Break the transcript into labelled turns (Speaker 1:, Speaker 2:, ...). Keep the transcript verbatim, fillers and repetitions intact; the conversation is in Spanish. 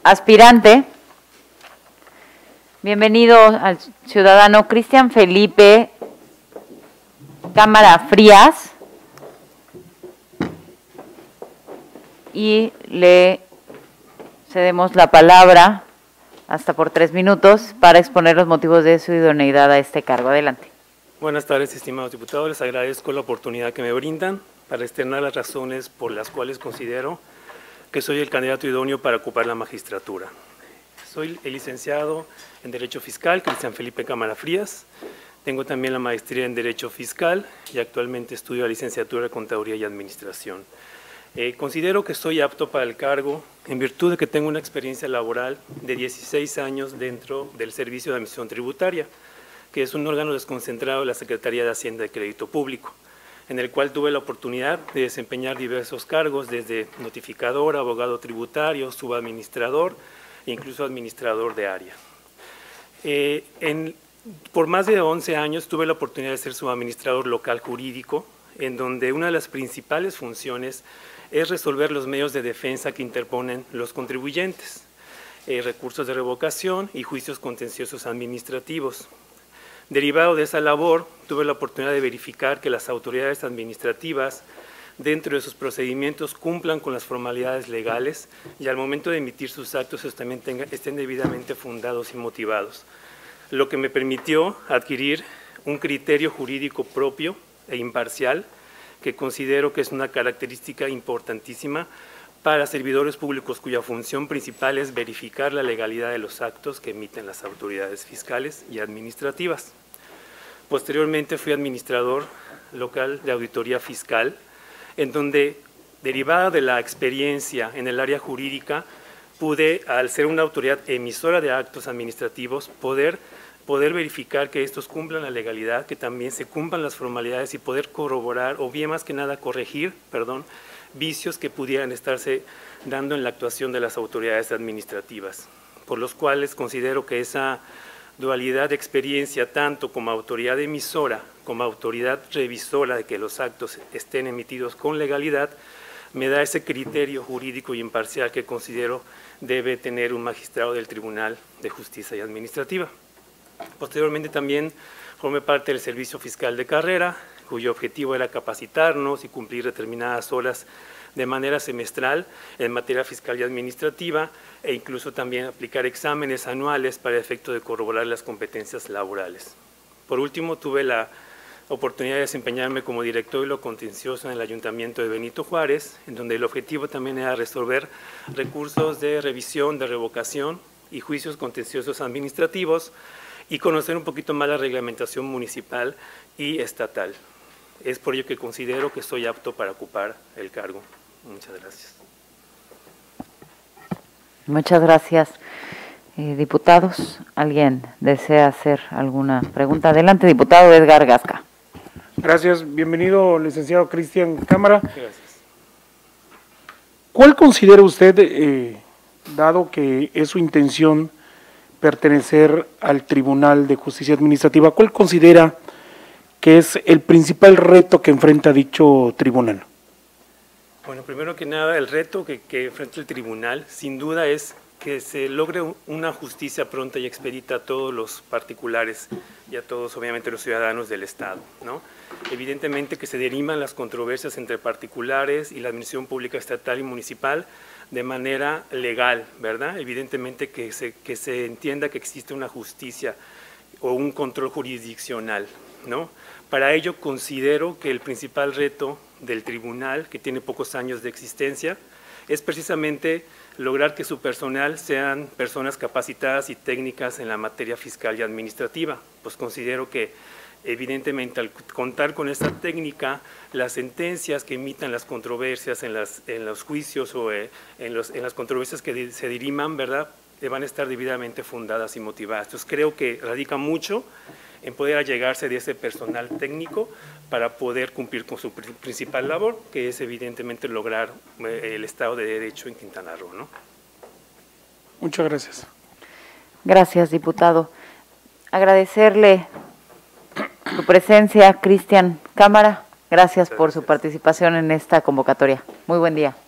Speaker 1: aspirante. Bienvenido al ciudadano Cristian Felipe Cámara Frías. Y le cedemos la palabra hasta por tres minutos para exponer los motivos de su idoneidad a este cargo. Adelante.
Speaker 2: Buenas tardes, estimados diputados. Les agradezco la oportunidad que me brindan para externar las razones por las cuales considero que soy el candidato idóneo para ocupar la magistratura. Soy el licenciado en Derecho Fiscal, Cristian Felipe Cámara Frías. Tengo también la maestría en Derecho Fiscal y actualmente estudio la licenciatura de Contaduría y Administración. Eh, considero que soy apto para el cargo en virtud de que tengo una experiencia laboral de dieciséis años dentro del Servicio de Administración Tributaria, que es un órgano desconcentrado de la Secretaría de Hacienda y Crédito Público, en el cual tuve la oportunidad de desempeñar diversos cargos, desde notificador, abogado tributario, subadministrador e incluso administrador de área. Eh, en, por más de once años tuve la oportunidad de ser subadministrador local jurídico, en donde una de las principales funciones es resolver los medios de defensa que interponen los contribuyentes, eh, recursos de revocación y juicios contenciosos administrativos. Derivado de esa labor, tuve la oportunidad de verificar que las autoridades administrativas, dentro de sus procedimientos, cumplan con las formalidades legales y al momento de emitir sus actos ellos también tengan, estén debidamente fundados y motivados, lo que me permitió adquirir un criterio jurídico propio e imparcial, que considero que es una característica importantísima para servidores públicos cuya función principal es verificar la legalidad de los actos que emiten las autoridades fiscales y administrativas. Posteriormente fui administrador local de auditoría fiscal, en donde, derivada de la experiencia en el área jurídica, pude, al ser una autoridad emisora de actos administrativos, poder poder verificar que estos cumplan la legalidad, que también se cumplan las formalidades y poder corroborar, o bien más que nada corregir, perdón, vicios que pudieran estarse dando en la actuación de las autoridades administrativas, por los cuales considero que esa dualidad de experiencia, tanto como autoridad emisora, como autoridad revisora de que los actos estén emitidos con legalidad, me da ese criterio jurídico y imparcial que considero debe tener un magistrado del Tribunal de Justicia y Administrativa. Posteriormente también formé parte del Servicio Fiscal de Carrera, cuyo objetivo era capacitarnos y cumplir determinadas horas de manera semestral en materia fiscal y administrativa e incluso también aplicar exámenes anuales para efecto de corroborar las competencias laborales. Por último, tuve la oportunidad de desempeñarme como director de lo contencioso en el Ayuntamiento de Benito Juárez, en donde el objetivo también era resolver recursos de revisión, de revocación y juicios contenciosos administrativos, y conocer un poquito más la reglamentación municipal y estatal. Es por ello que considero que soy apto para ocupar el cargo. Muchas gracias.
Speaker 1: Muchas gracias. Eh, diputados, ¿alguien desea hacer alguna pregunta? Adelante, diputado Edgar Gasca.
Speaker 3: Gracias. Bienvenido, licenciado Cristian Cámara.
Speaker 2: Gracias.
Speaker 3: ¿Cuál considera usted, eh, dado que es su intención pertenecer al Tribunal de Justicia Administrativa, cuál considera que es el principal reto que enfrenta dicho tribunal?
Speaker 2: Bueno, primero que nada, el reto que, que enfrenta el tribunal, sin duda, es que se logre una justicia pronta y expedita a todos los particulares y a todos, obviamente, los ciudadanos del Estado, ¿no? Evidentemente que se deriman las controversias entre particulares y la administración pública estatal y municipal de manera legal, ¿verdad? Evidentemente que se, que se entienda que existe una justicia o un control jurisdiccional, ¿no? Para ello considero que el principal reto del tribunal, que tiene pocos años de existencia, es precisamente lograr que su personal sean personas capacitadas y técnicas en la materia fiscal y administrativa. Pues considero que evidentemente al contar con esta técnica, las sentencias que emitan las controversias en, las, en los juicios o eh, en, los, en las controversias que di, se diriman, ¿verdad?, van a estar debidamente fundadas y motivadas. Entonces creo que radica mucho en poder allegarse de ese personal técnico para poder cumplir con su principal labor, que es evidentemente lograr el Estado de Derecho en Quintana Roo, ¿no?
Speaker 3: Muchas gracias.
Speaker 1: Gracias, diputado. Agradecerle su presencia, Cristian Cámara. Gracias por su participación en esta convocatoria. Muy buen día.